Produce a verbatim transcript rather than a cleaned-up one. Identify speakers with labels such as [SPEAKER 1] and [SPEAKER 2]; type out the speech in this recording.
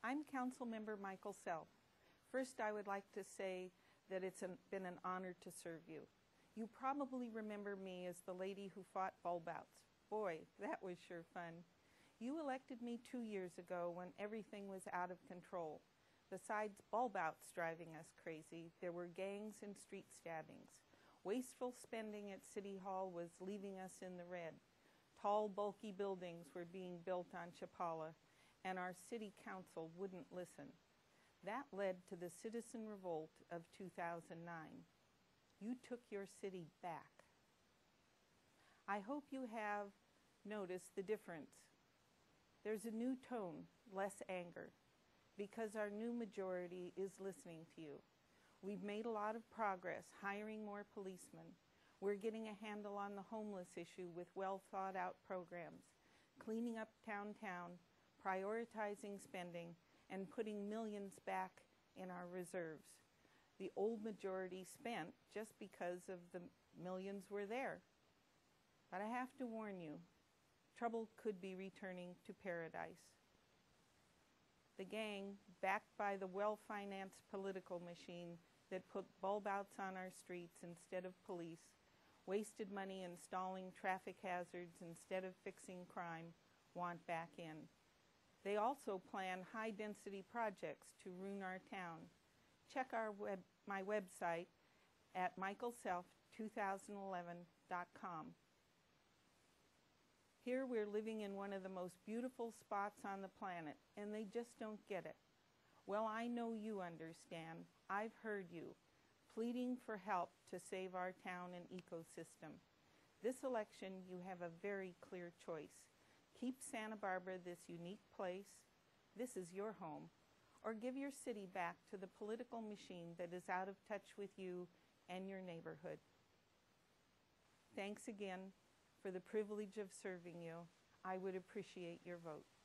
[SPEAKER 1] I'm Councilmember Michael Self. First, I would like to say that it's an, been an honor to serve you. You probably remember me as the lady who fought bulbouts. Boy, that was sure fun. You elected me two years ago when everything was out of control. Besides bulbouts driving us crazy, there were gangs and street stabbings. Wasteful spending at City Hall was leaving us in the red. Tall, bulky buildings were being built on Chapala, and our city council wouldn't listen. That led to the citizen revolt of two thousand nine. You took your city back. I hope you have noticed the difference. There's a new tone, less anger, because our new majority is listening to you. We've made a lot of progress, hiring more policemen. We're getting a handle on the homeless issue with well thought out programs, cleaning up downtown, prioritizing spending, and putting millions back in our reserves. The old majority spent just because of the millions were there. But I have to warn you, trouble could be returning to paradise. The gang, backed by the well-financed political machine that put bulbouts on our streets instead of police, wasted money installing traffic hazards instead of fixing crime, want back in. They also plan high-density projects to ruin our town. Check our web, my website at michael self two thousand eleven dot com. Here we're living in one of the most beautiful spots on the planet, and they just don't get it. Well, I know you understand. I've heard you, pleading for help to save our town and ecosystem. This election, you have a very clear choice. Keep Santa Barbara this unique place. This is your home. Or give your city back to the political machine that is out of touch with you and your neighborhood. Thanks again for the privilege of serving you. I would appreciate your vote.